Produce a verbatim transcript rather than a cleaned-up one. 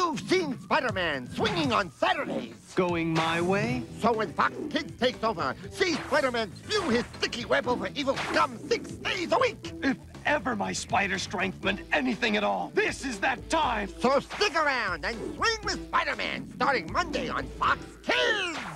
You've seen Spider-Man swinging on Saturdays. Going my way? So when Fox Kids takes over, see Spider-Man spew his sticky web over evil scum six days a week. If ever my spider strength meant anything at all, this is that time. So stick around and swing with Spider-Man starting Monday on Fox Kids.